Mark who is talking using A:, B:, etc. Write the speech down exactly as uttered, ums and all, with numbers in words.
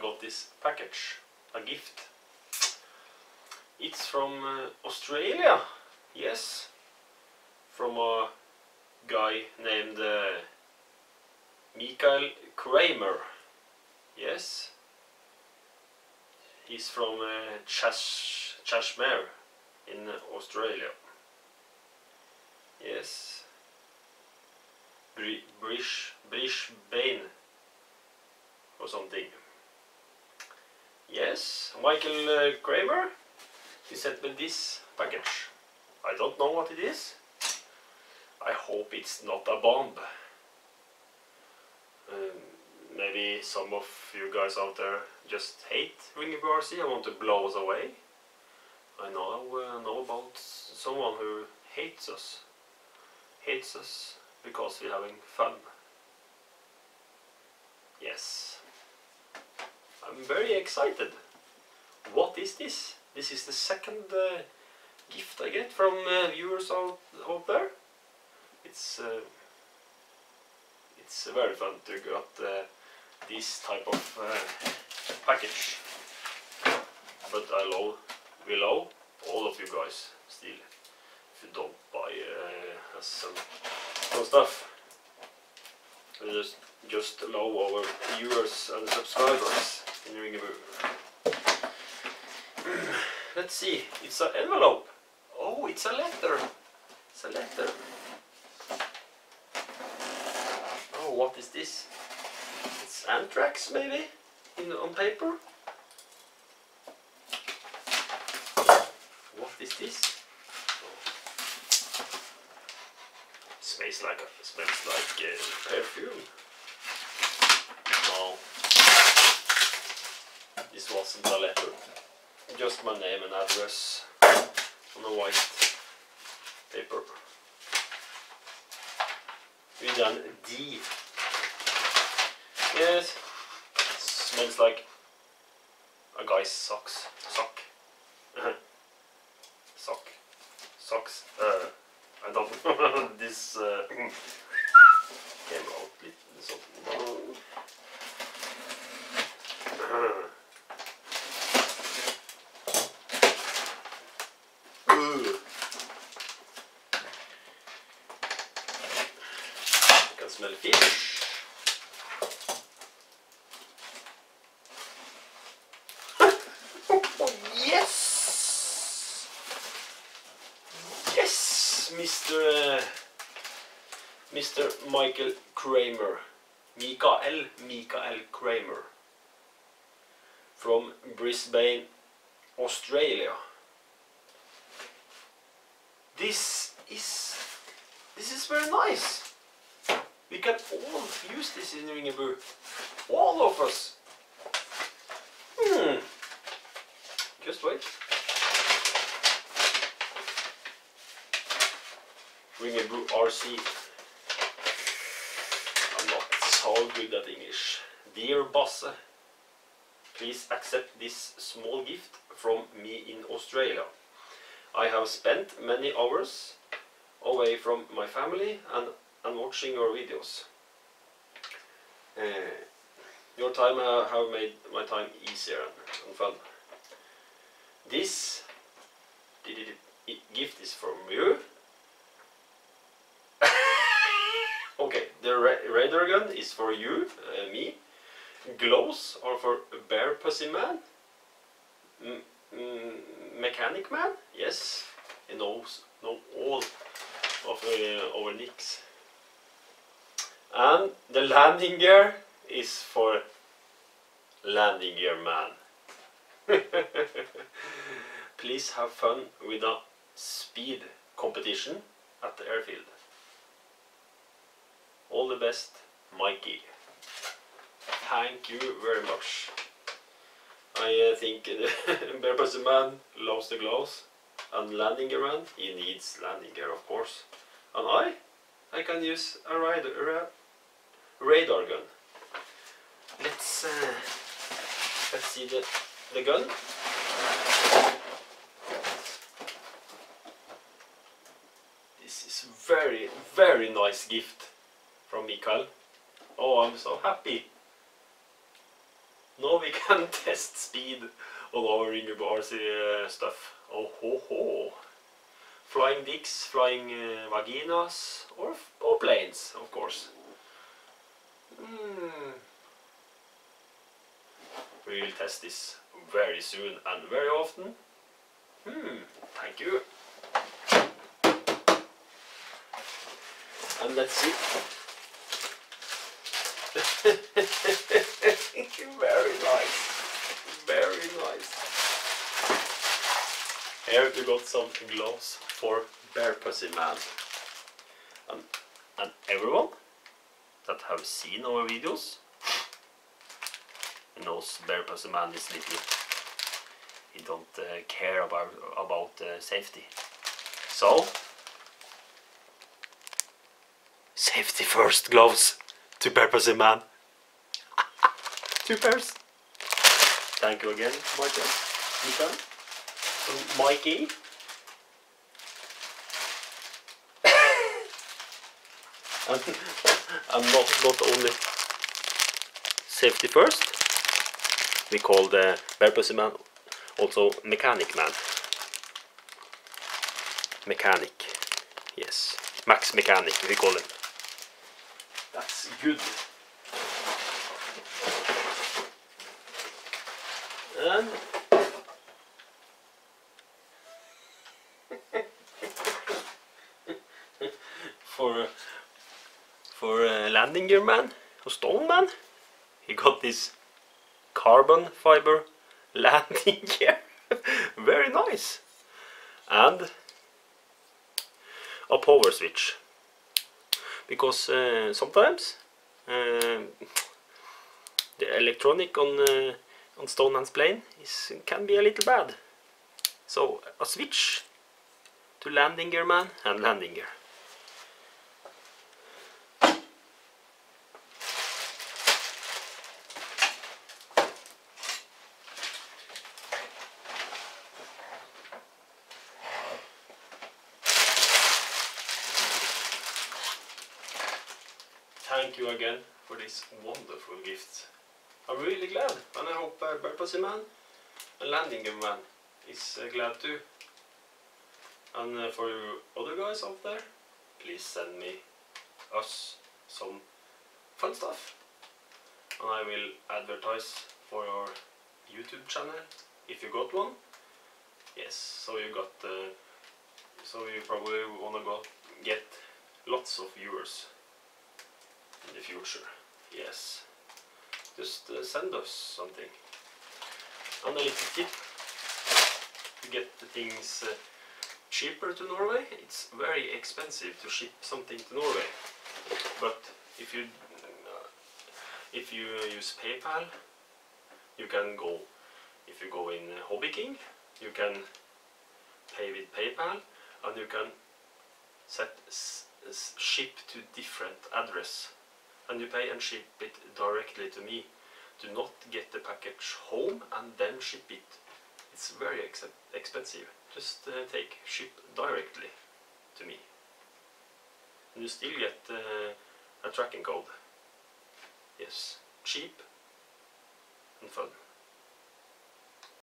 A: got this package, a gift. It's from uh, Australia, yes, from a guy named uh, Mikael Kramer, yes. He's from uh, Chash Chashmere in uh, Australia, yes. Bri Brish Brisbane or something. Yes, Michael uh, Kramer. He sent me this package. I don't know what it is. I hope it's not a bomb. Um, maybe some of you guys out there just hate Ringebu R C and want to blow us away. I know, uh, know about someone who hates us. Hates us because we're having fun. Yes. I'm very excited. What is this? This is the second uh, gift I get from uh, viewers out, out there. It's uh, it's very fun to get uh, this type of uh, package. But I love, we love all of you guys still. If you don't buy uh, some, some stuff, we just just love our viewers and subscribers in Ringebu. Let's see, it's an envelope. Oh, it's a letter. It's a letter. Oh, what is this? It's anthrax, maybe, in on paper. What is this? Oh. Smells like a, smells like uh, perfume. No, this wasn't a letter. Just my name and address on a white paper with an D. Yes, smells like a guy's socks. Sock. Sock. Socks. Uh, I don't know. This uh, came out little something. Smell fish. Oh, yes! Yes, Mister Uh, Mister Michael Kramer. Mikael Mikael Kramer. From Brisbane, Australia. This is this is very nice. We can all use this in Ringebu. All of us. Hmm. Just wait. Ringebu R C. I'm not so good at English. Dear Bosse, please accept this small gift from me in Australia. I have spent many hours away from my family and and watching your videos. Uh, your time uh, have made my time easier and, and fun. This gift is from you. Okay, the ra radar gun is for you, uh, me. Gloves are for Bear Pussy Man. M mm, Mechanic Man, yes, he knows know all of uh, our nicks. And the landing gear is for Landing Gear Man. Please have fun with a speed competition at the airfield. All the best, Mikey. Thank you very much. I uh, think uh, Bear Pussy Man loves the gloves, and Landing Gear Man, he needs landing gear, of course. And I, I can use a radar, a radar gun. Let's uh, let's see the the gun. This is very very nice gift from Mikael. Oh, I'm so happy. Now we can test speed on our Ringerbo R C uh, stuff. Oh ho ho! Flying dicks, flying uh, vaginas, or, or planes, of course. Mm. We will test this very soon and very often. Hmm, thank you. And let's see. Very nice. Very nice. Here we got some gloves for Bear Pussy Man. And, and everyone that have seen our videos knows Bear Pussy Man is little. He don't uh, care about about uh, safety. So safety first gloves to Bear Pussy Man. Two pairs. Thank you again, Michael. Michael. So, Mikey. and and not, not only safety first, we call the Bear Pussy Man also Mechanic Man. Mechanic, yes. Max Mechanic, we call him. That's good. And for for uh, landing gear man, or stone man, he got this carbon fiber landing gear. Very nice. And a power switch, because uh, sometimes uh, the electronic on uh, on Stoneman's plane is can be a little bad. So a switch to landing gear man and landing gear. Thank you again for this wonderful gift. I'm really glad, and I hope uh, Bear Pussy Man and Landing Gear Man is uh, glad too. And uh, for you other guys out there, please send me us some fun stuff, and I will advertise for your YouTube channel if you got one. Yes, so you got, uh, so you probably wanna go get lots of viewers in the future. Yes, just uh, send us something. And a little tip to get the things uh, cheaper to Norway. It's very expensive to ship something to Norway, but if you uh, if you use PayPal, you can go. If you go in Hobby King, you can pay with PayPal, and you can set s s ship to different address, and you pay and ship it directly to me. Do not get the package home and then ship it. It's very ex expensive. Just uh, take ship directly to me, and you still get uh, a tracking code. Yes, cheap and fun.